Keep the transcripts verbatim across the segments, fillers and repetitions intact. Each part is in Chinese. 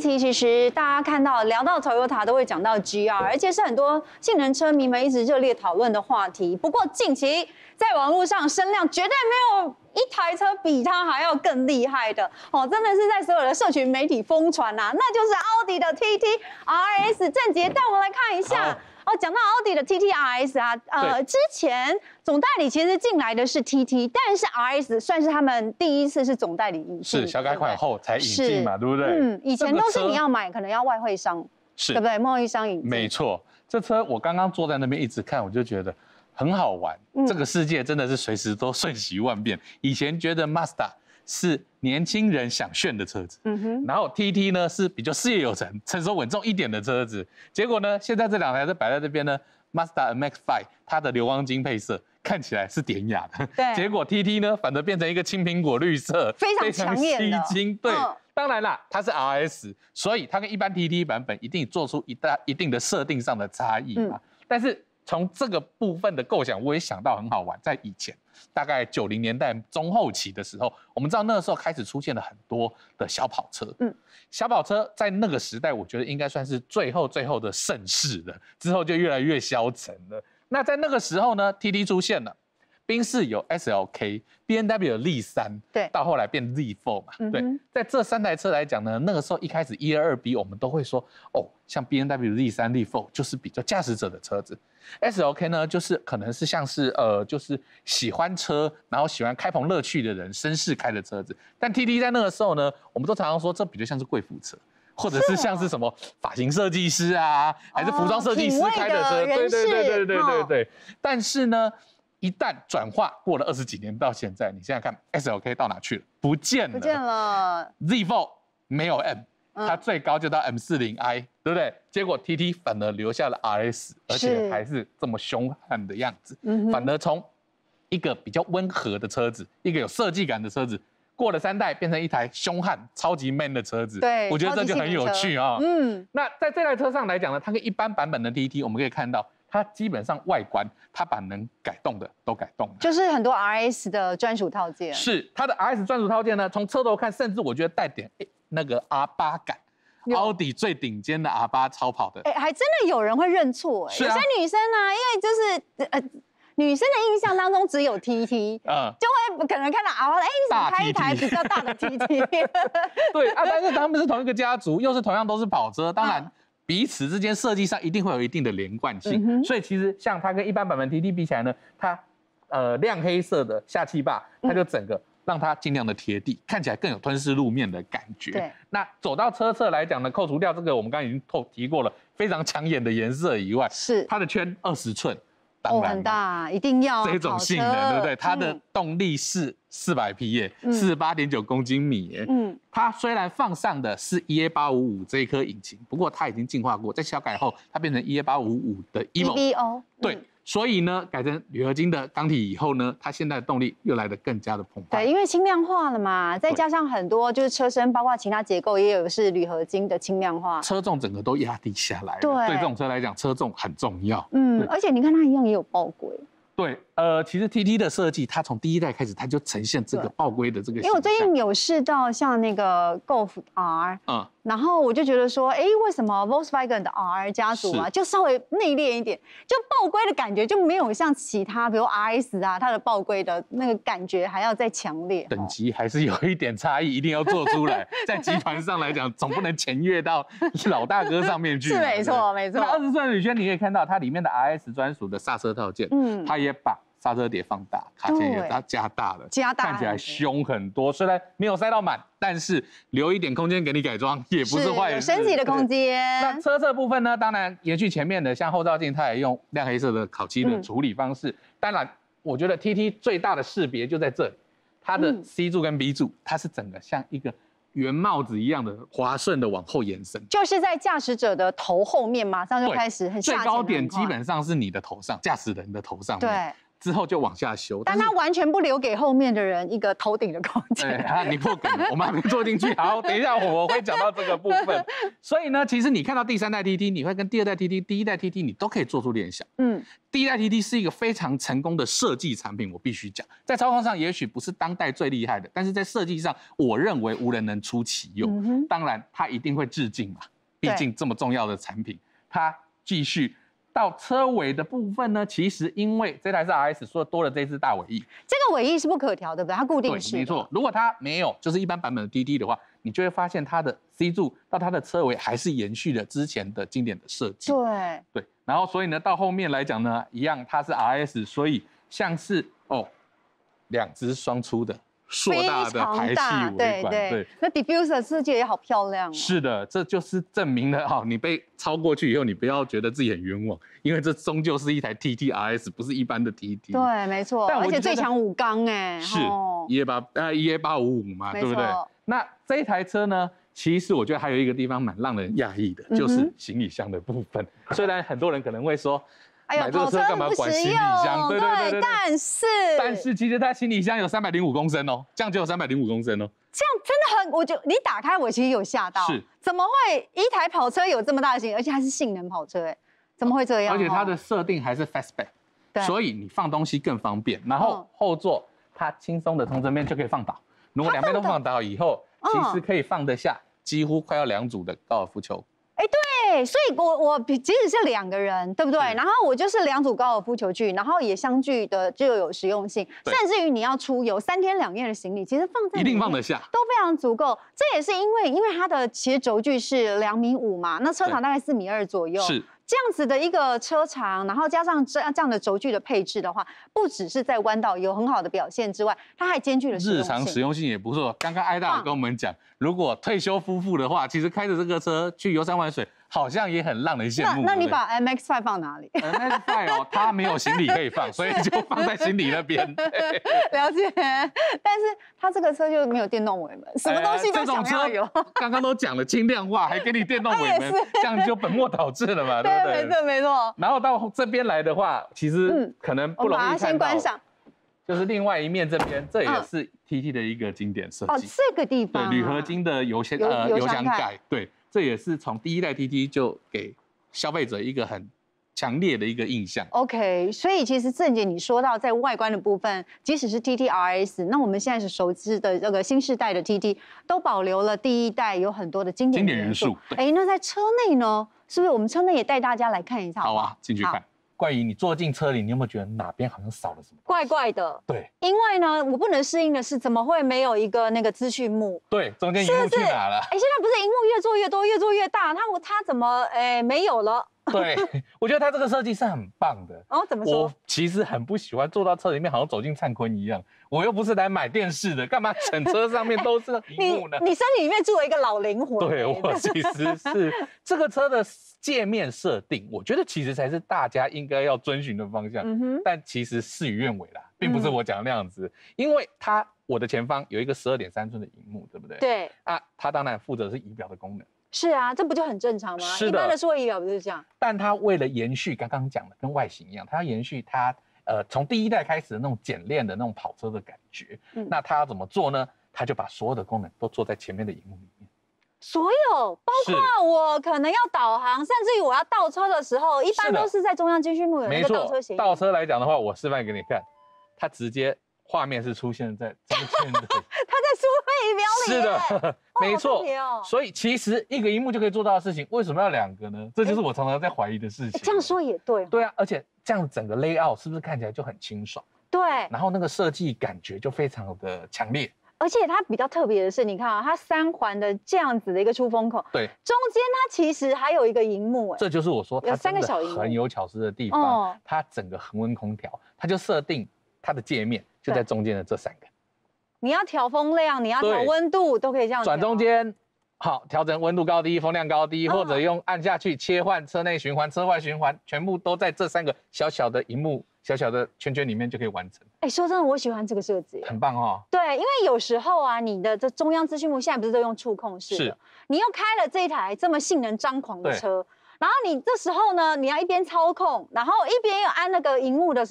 期其实大家看到聊到 Toyota 都会讲到 G R， 而且是很多性能车迷们一直热烈讨论的话题。不过近期在网络上声量绝对没有一台车比它还要更厉害的哦，真的是在所有的社群媒体疯传呐，那就是奥迪的 T T R S。郑杰带我们来看一下。哦，讲到奥迪的 T T R S 啊，呃，之前总代理其实进来的是 T T， 但是 R S 算是他们第一次是总代理引进， 是小改款后才引进嘛，对不对？ 嗯，以前都是你要买，可能要外汇商， 是， 对不对？贸易商引进。 没错，这车我刚刚坐在那边一直看，我就觉得很好玩。嗯、这个世界真的是随时都瞬息万变。以前觉得 Mazda 是年轻人想炫的车子，嗯哼，然后 T T 呢是比较事业有成、成熟稳重一点的车子。结果呢，现在这两台车摆在这边呢 ，Mazda M X 五 它的流光金配色看起来是典雅的，对。结果 T T 呢，反而变成一个青苹果绿色， 非常抢眼的， 吸睛。对，嗯、当然啦，它是 R S， 所以它跟一般 T T 版本一定做出一大一定的设定上的差异嘛。嗯、但是从这个部分的构想，我也想到很好玩，在以前。大概九零年代中后期的时候，我们知道那个时候开始出现了很多的小跑车。嗯，小跑车在那个时代，我觉得应该算是最后最后的盛世了。之后就越来越消沉了。那在那个时候呢 ，T T 出现了，宾士有 S L K，B M W 有 Z 三，对，到后来变 Z 四 嘛。嗯、对，在这三台车来讲呢，那个时候一开始一 二 B， 我们都会说，哦，像 B M W Z 三、Z 四 就是比较驾驶者的车子。S L K 呢，就是可能是像是呃，就是喜欢车，然后喜欢开篷乐趣的人，绅士开的车子。但 T T 在那个时候呢，我们都常常说这比较像是贵妇车，或者是像是什么发型设计师啊，还是服装设计师开的车。对对对对对对对。但是呢，一旦转化过了二十几年到现在，你现在看 S L K 到哪去了？不见了， 不见了。 Z 四 没有 M。它最高就到 M 四十 I， 对不对？结果 T T 反而留下了 R S， 而且还是这么凶悍的样子。反而从一个比较温和的车子，一个有设计感的车子，过了三代变成一台凶悍、超级 man 的车子。对，我觉得这就很有趣啊。嗯，那在这台车上来讲呢，它跟一般版本的 T T， 我们可以看到，它基本上外观它把能改动的都改动了， 就是很多 R S 的专属套件。 是它的 R S 专属套件呢，从车头看，甚至我觉得带点那个 R 八感，奥迪最顶尖的 R 八超跑的， 哎，还真的有人会认错，哎，有些女生呢，因为就是呃，女生的印象当中只有 T T， 嗯，就会可能看到 R 八，哎，你怎么开一台比较大的 T T？ 对啊，但是他们是同一个家族，又是同样都是跑车，当然彼此之间设计上一定会有一定的连贯性，所以其实像它跟一般版本 T T 比起来呢，它呃亮黑色的下气坝，它就整个。让它尽量的贴地，看起来更有吞噬路面的感觉。对，那走到车侧来讲呢，扣除掉这个我们刚刚已经透提过了非常抢眼的颜色以外，是它的圈二十寸，当然、哦、 很大，一定要这种性能，对不对？它的动力是四百匹耶，四十八点九公斤米耶。嗯，它虽然放上的是 E A 八五五这一颗引擎，不过它已经进化过，在小改后它变成 E A 八五五的 E V O。对。嗯，所以呢，改成铝合金的钢体以后呢，它现在的动力又来得更加的澎湃。 对，因为轻量化了嘛，再加上很多就是车身，包括其他结构也有是铝合金的轻量化， 车重整个都压低下来了。对，对这种车来讲，车重很重要。 嗯，而且你看它一样也有爆规。 对，呃，其实 T T 的设计，它从第一代开始，它就呈现这个爆规的这个形象。 因为我最近有试到像那个 Golf R， 嗯，然后我就觉得说，哎，为什么 Volkswagen 的 R 家族啊，就稍微内敛一点，就爆规的感觉就没有像其他，比如 R S 啊，它的爆规的那个感觉还要再强烈。 等级还是有一点差异，一定要做出来。在集团上来讲，总不能前越到老大哥上面去。 是没错，没错。 那二十寸的铝圈，你可以看到它里面的 R S 专属的刹车套件，嗯，它也把刹车碟放大，卡钳也加大了， 加大， 看起来凶很多。虽然没有塞到满，但是留一点空间给你改装，也不是坏事。 有升级的空间。 那车侧部分呢？当然延续前面的，像后照镜，它也用亮黑色的烤漆的处理方式。嗯、当然，我觉得 T T 最大的识别就在这里，它的 C 柱跟 B 柱，它是整个像一个圆帽子一样的滑顺的往后延伸， 就是在驾驶者的头后面，马上就开始很下潜。 最高点基本上是你的头上，驾驶人的头上面。对。 之后就往下修， 但它完全不留给后面的人一个头顶的空间。 啊，你破梗了，我们还没做进去。好，等一下我会讲到这个部分。所以呢，其实你看到第三代 T T， 你会跟第二代 T T、第一代 T T， 你都可以做出联想。嗯，第一代 T T 是一个非常成功的设计产品，我必须讲，在操控上也许不是当代最厉害的，但是在设计上，我认为无人能出其右。嗯、当然，它一定会致敬嘛，毕竟这么重要的产品，它继续。到车尾的部分呢，其实因为这台是 R S， 所以多了这支大尾翼。这个尾翼是不可调，对不对？它固定式。 对，没错。如果它没有，就是一般版本的 T T 的话，你就会发现它的 C 柱到它的车尾还是延续了之前的经典的设计。 对对。然后所以呢，到后面来讲呢，一样它是 R S， 所以像是哦两只双出的。硕大的排气尾管， 对对，那 diffuser 设计也好漂亮哦。 是的，这就是证明了哈，你被超过去以后，你不要觉得自己很冤枉，因为这终究是一台 T T R S， 不是一般的 T T。 对，没错，而且最强五缸哎， 是 E A 八呃 E A 八五五嘛，对不对？那这一台车呢，其实我觉得还有一个地方蛮让人讶异的，就是行李箱的部分。虽然很多人可能会说。买这个车干嘛管行李箱？ 对对对对。但是但是其实它行李箱有三百零五公升哦，这样就有三百零五公升哦。 这样真的很，我就你打开我其实有吓到， 是怎么会一台跑车有这么大的行李，而且还是性能跑车哎，怎么会这样？ 而且它的设定还是 fastback， 所以你放东西更方便。然后后座它轻松的从这边就可以放倒，如果两边都放倒以后，其实可以放得下几乎快要两组的高尔夫球。 哎，对，所以我我即使是两个人，对不对？然后我就是两组高尔夫球具，然后也相距的就有实用性，甚至于你要出游三天两夜的行李，其实放在一定放得下， 都非常足够。这也是因为因为它的其实轴距是两米五嘛，那车长大概四米二左右， 是。 这样子的一个车长，然后加上这这样的轴距的配置的话，不只是在弯道有很好的表现之外，它还兼具了实用性。 日常实用性也不错。刚刚艾大跟我们讲，如果退休夫妇的话，其实开着这个车去游山玩水，好像也很让人羡慕。 那那你把 M X 五 放哪里 ？M X 五 哦，它没有行李可以放，所以就放在行李那边。 了解，但是它这个车就没有电动尾门，什么东西都想要有。 刚刚都讲了轻量化，还给你电动尾门，这样就本末倒置了嘛，对不对？ 没错没错。 然后到这边来的话，其实可能不容易看到。 先关上。 就是另外一面这边，这也是 T T 的一个经典设计。 哦，这个地方。 对，铝合金的油箱呃油箱盖，对，这也是从第一代 T T 就给消费者一个很强烈的一个印象。 OK， 所以其实郑姐你说到在外观的部分，即使是 T T R S， 那我们现在是熟知的这个新世代的 T T， 都保留了第一代有很多的经典元素。哎，那在车内呢，是不是我们车内也带大家来看一下？ 好啊，进去看。怪姨，你坐进车里，你有没有觉得哪边好像少了什么？ 怪怪的。 对， 因为呢，我不能适应的是，怎么会没有一个那个资讯幕？ 对，中间荧幕去哪了？ 哎，现在不是荧幕越做越多，越做越大，它它怎么哎没有了？ 对，我觉得它这个设计是很棒的。 哦，怎么说？ 我其实很不喜欢坐到车里面，好像走进灿坤一样。我又不是来买电视的，干嘛整车上面都是荧幕呢？ 你你身体里面住了一个老灵魂。 对，我其实是这个车的界面设定，我觉得其实才是大家应该要遵循的方向。嗯哼。但其实事与愿违啦，并不是我讲的那样子，嗯、因为它我的前方有一个十二点三寸的荧幕，对不对？ 对。啊， 它当然负责是仪表的功能。 是啊，这不就很正常吗？ 是的， 一般的数位仪表不是这样。 但它为了延续刚刚讲的，跟外形一样，它要延续它呃从第一代开始的那种简练的那种跑车的感觉。嗯，那它要怎么做呢？它就把所有的功能都做在前面的荧幕里面。 所有，包括我可能要导航，甚至于我要倒车的时候，一般都是在中央资讯幕有那个倒车协议。 倒车来讲的话，我示范给你看，它直接画面是出现在中间的。 它在数位仪表里。 是的。没错， 哦、 所以其实一个荧幕就可以做到的事情，为什么要两个呢？这就是我常常在怀疑的事情。 这样说也对。 对啊，而且这样整个 layout 是不是看起来就很清爽？ 对。 然后那个设计感觉就非常的强烈。 而且它比较特别的是，你看啊，它三环的这样子的一个出风口， 对， 中间它其实还有一个荧幕，哎， 这就是我说它真的很有巧思的地方。哦、它整个恒温空调，它就设定它的界面就在中间的这三个。 你要调风量，你要调温度，都可以这样转中间，好调整温度高低、风量高低，或者用按下去切换车内循环、车外循环，全部都在这三个小小的荧幕、小小的圈圈里面就可以完成。 哎，说真的，我喜欢这个设计， 很棒哦。 对，因为有时候啊，你的这中央资讯幕现在不是都用触控式的， 是， 你又开了这一台这么性能张狂的车，然后你这时候呢，你要一边操控，然后一边又按那个荧幕的时候。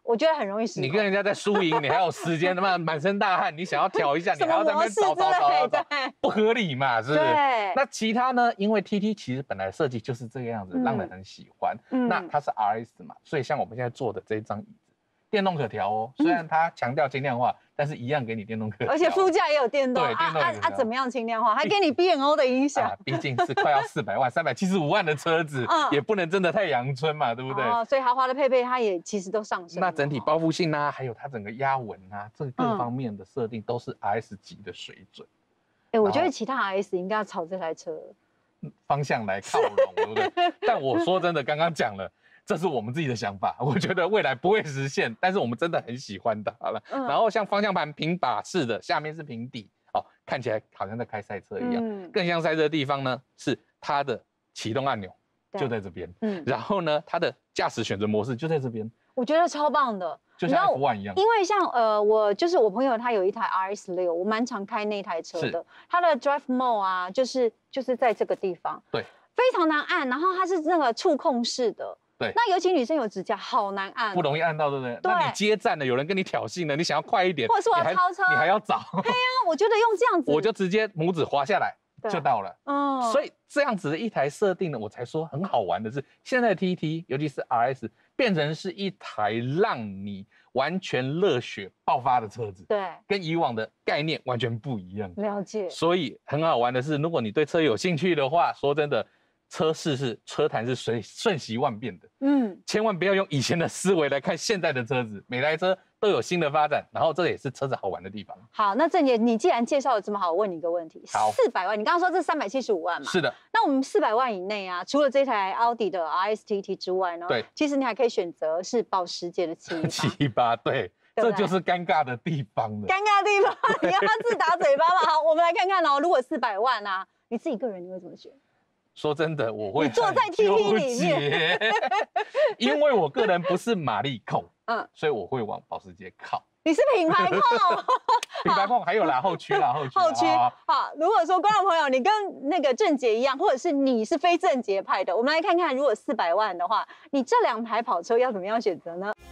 我觉得很容易失控。 你跟人家在输赢，你还有时间，他妈满身大汗，你想要调一下，你还要在那边找找找找，不合理嘛，是不是？ 对。 那其他呢？因为 T T 其实本来设计就是这个样子，让人很喜欢。嗯、那它是 R S 嘛，所以像我们现在坐的这一张椅子，电动可调哦。虽然它强调轻量化，但是一样给你电动可调。 而且副驾也有电动。 对，电动啊啊啊！怎么样轻量化？还给你 B N O 的音响。 啊，毕竟是快要四百万、三百七十五万的车子，嗯、也不能真的太阳春嘛，对不对？ 哦，所以豪华的配备它也其实都上升。 那整体包覆性啊，还有它整个压纹啊，这各方面的设定都是 R S 级的水准。 哎、欸，我觉得其他 R S 应该要朝这台车方向来靠拢，对不对？但我说真的，刚刚讲了。这是我们自己的想法，我觉得未来不会实现，但是我们真的很喜欢它了。嗯、然后像方向盘平把式的，下面是平底，哦，看起来好像在开赛车一样。嗯、更像赛车的地方呢，是它的启动按钮就在这边。嗯，然后呢，它的驾驶选择模式就在这边。 我觉得超棒的， 就像 F 一一样。 因为像呃，我就是我朋友他有一台 R S 六，我蛮常开那台车的。它的 Drive Mode 啊，就是就是在这个地方， 对， 非常难按，然后它是那个触控式的。 对， 那尤其女生有指甲，好难按， 不容易按到，对不对？对。那你接站了，有人跟你挑衅了，你想要快一点， 或者是我要超车， 你还要找。 对呀，我觉得用这样子， 我就直接拇指滑下来就到了。哦。所以这样子的一台设定呢，我才说很好玩的是，现在的 T T， 尤其是 R S， 变成是一台让你完全热血爆发的车子。 对。 跟以往的概念完全不一样。 了解。 所以很好玩的是，如果你对车有兴趣的话，说真的。车市是车坛是随瞬息万变的，嗯，千万不要用以前的思维来看现在的车子，每台车都有新的发展，然后这也是车子好玩的地方。 好，那郑姐，你既然介绍的这么好，我问你一个问题： 好， 四百万，你刚刚说这三百七十五万嘛？ 是的。 那我们四百万以内啊，除了这台奥迪的 R S T T 之外呢？ 对， 其实你还可以选择是保时捷的七一八。 七一八，对，这就是尴尬的地方了。 尴尬的地方，你要自打嘴巴嘛？好，我们来看看哦，如果四百万啊，你自己个人你会怎么选？ 说真的，我会坐在 T T 里面， 因为我个人不是马力控，嗯，所以我会往保时捷靠。 你是品牌控， 品牌控还有啦，后驱啦，后驱。 后驱好。如果说观众朋友你跟那个郑杰一样，或者是你是非郑杰派的，我们来看看，如果四百万的话，你这两台跑车要怎么样选择呢？